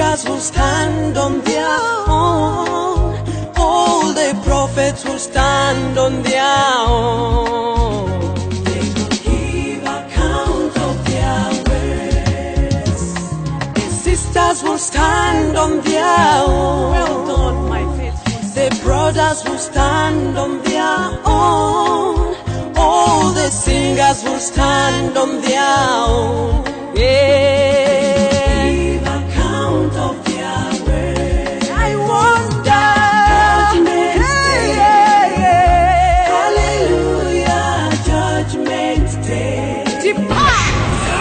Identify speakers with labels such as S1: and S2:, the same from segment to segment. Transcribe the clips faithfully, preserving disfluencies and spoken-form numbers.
S1: sisters will stand on their own. All the prophets will stand on their own. They will give account of their words. The sisters will stand on their own. Well done, my faithful. The brothers will stand on their own. All the singers will stand on their own. Yeah. Give account of their words. I wonder. Judgment Day. Yeah, yeah. Hallelujah. Judgment Day. Depart.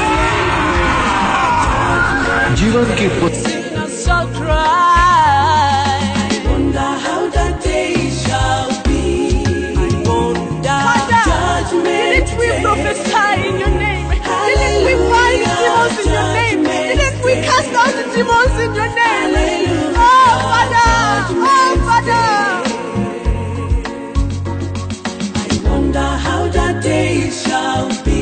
S2: जीवन की
S1: Sinners shall cry. I wonder how that day shall be. I wonder. Judgment
S3: Didn't we prophesy in your name? Didn't we bind demons in your name? Didn't we cast out the demons in your name? Oh, Father! Oh, Father!
S1: I wonder how that day shall be.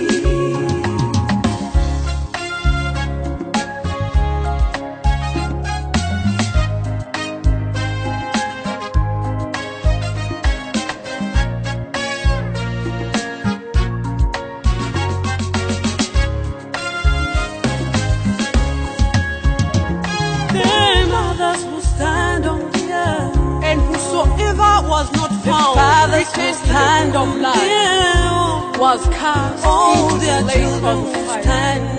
S1: And whosoever was not found, the fathers will stand on life, was cast. All their children will stand